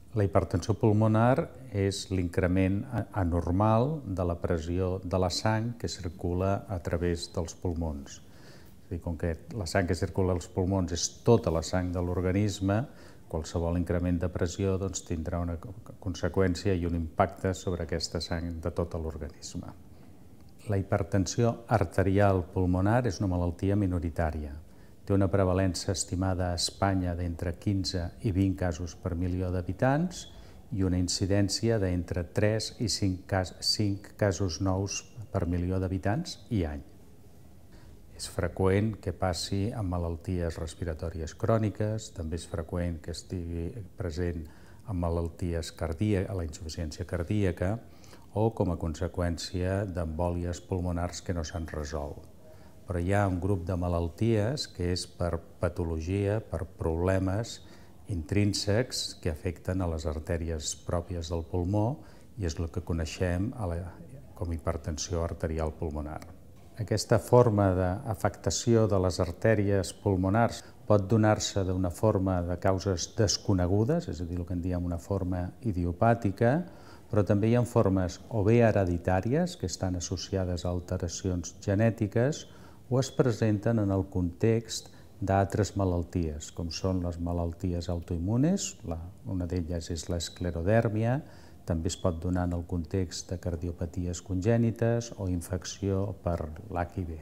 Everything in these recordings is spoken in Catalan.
La hipertensió pulmonar és l'increment anormal de la pressió de la sang que circula a través dels pulmons. És a dir, com que la sang que circula als pulmons és tota la sang de l'organisme, qualsevol increment de pressió tindrà una conseqüència i un impacte sobre aquesta sang de tot l'organisme. La hipertensió arterial pulmonar és una malaltia minoritària. Té una prevalença estimada a Espanya d'entre 15 i 20 casos per milió d'habitants i una incidència d'entre 3 i 5 casos nous per milió d'habitants i any. És freqüent que passi amb malalties respiratòries cròniques, també és freqüent que estigui present amb malalties cardíaques, la insuficiència cardíaca, o com a conseqüència d'embòlies pulmonars que no s'han resolt. Però hi ha un grup de malalties que és per patologia, per problemes intrínsecs que afecten a les artèries pròpies del pulmó i és el que coneixem com hipertensió arterial pulmonar. Aquesta forma d'afectació de les artèries pulmonars pot donar-se d'una forma de causes desconegudes, és a dir, el que en diem una forma idiopàtica, però també hi ha formes o bé hereditàries, que estan associades a alteracions genètiques, o es presenten en el context d'altres malalties, com són les malalties autoimmunes, una d'elles és l'esclerodèrmia, també es pot donar en el context de cardiopaties congènites o infecció per l'HIV.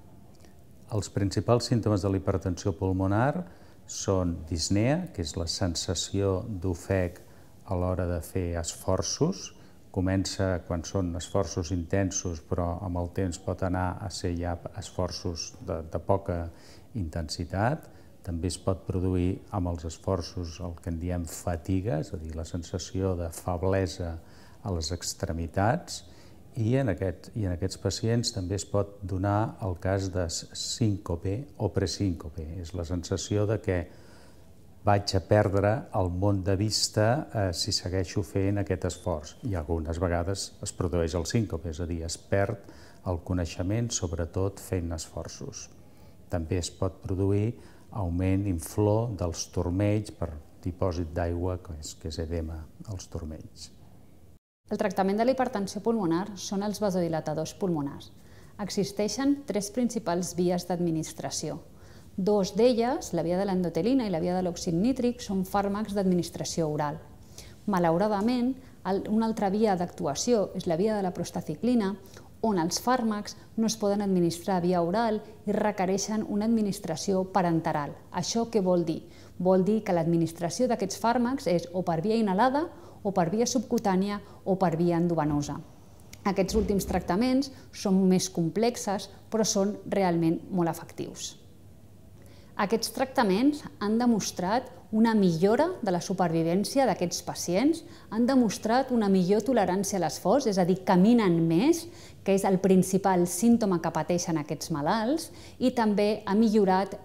Els principals símptomes de la hipertensió pulmonar són disnea, que és la sensació d'ofec a l'hora de fer esforços. Comença quan són esforços intensos, però amb el temps pot anar a ser ja esforços de poca intensitat. També es pot produir amb els esforços el que en diem fatiga, és a dir, la sensació de feblesa a les extremitats, i en aquests pacients també es pot donar el cas de síncope o presíncope. És la sensació de que vaig a perdre el món de vista si segueixo fent aquest esforç. I algunes vegades es produeix el síncope, és a dir, es perd el coneixement, sobretot fent esforços. També es pot produir augment inflor dels turmells per dipòsit d'aigua, que és edema als turmells. El tractament de la hipertensió pulmonar són els vasodilatadors pulmonars. Existeixen 3 principals vies d'administració. 2 d'elles, la via de l'endotelina i la via de l'òxid nítric, són fàrmacs d'administració oral. Malauradament, una altra via d'actuació és la via de la prostaciclina, on els fàrmacs no es poden administrar via oral i requereixen una administració parenteral. Això què vol dir? Vol dir que l'administració d'aquests fàrmacs és o per via inhalada, o per via subcutània, o per via endovenosa. Aquests últims tractaments són més complexos, però són realment molt efectius. Aquests tractaments han demostrat una millora de la supervivència d'aquests pacients, han demostrat una millor tolerància a l'esforç, és a dir, caminen més, que és el principal símptoma que pateixen aquests malalts, i també ha millorat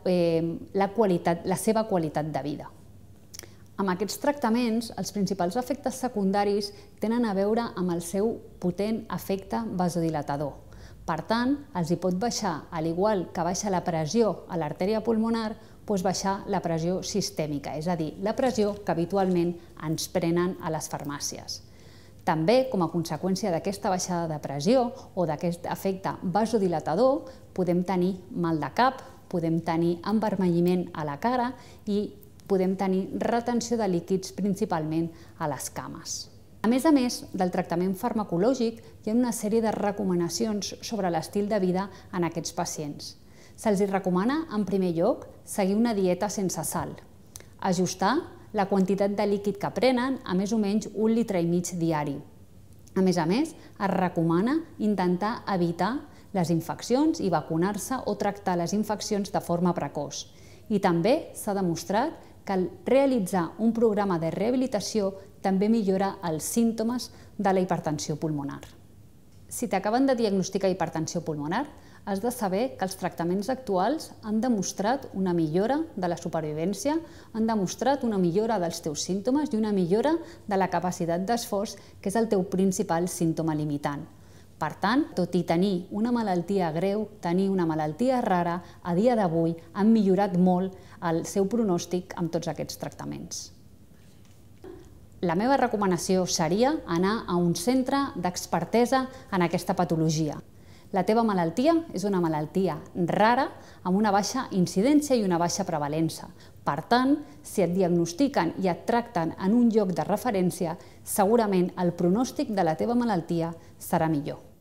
la seva qualitat de vida. Amb aquests tractaments, els principals efectes secundaris tenen a veure amb el seu potent efecte vasodilatador. Per tant, els hi pot baixar, al igual que baixa la pressió a l'artèria pulmonar, baixar la pressió sistèmica, és a dir, la pressió que habitualment ens prenen a les farmàcies. També, com a conseqüència d'aquesta baixada de pressió o d'aquest efecte vasodilatador, podem tenir mal de cap, podem tenir envermelliment a la cara i podem tenir retenció de líquids principalment a les cames. A més del tractament farmacològic, hi ha una sèrie de recomanacions sobre l'estil de vida en aquests pacients. Se'ls recomana, en primer lloc, seguir una dieta sense sal, ajustar la quantitat de líquid que prenen a més o menys 1,5 litres diari. A més, es recomana intentar evitar les infeccions i vacunar-se o tractar les infeccions de forma precoç. I també s'ha demostrat que realitzar un programa de rehabilitació també millora els símptomes de la hipertensió pulmonar. Si t'acaben de diagnosticar hipertensió pulmonar, has de saber que els tractaments actuals han demostrat una millora de la supervivència, han demostrat una millora dels teus símptomes i una millora de la capacitat d'esforç, que és el teu principal símptoma limitant. Per tant, tot i tenir una malaltia greu, tenir una malaltia rara, a dia d'avui han millorat molt el seu pronòstic amb tots aquests tractaments. La meva recomanació seria anar a un centre d'expertesa en aquesta patologia. La teva malaltia és una malaltia rara amb una baixa incidència i una baixa prevalença. Per tant, si et diagnostiquen i et tracten en un lloc de referència, segurament el pronòstic de la teva malaltia serà millor.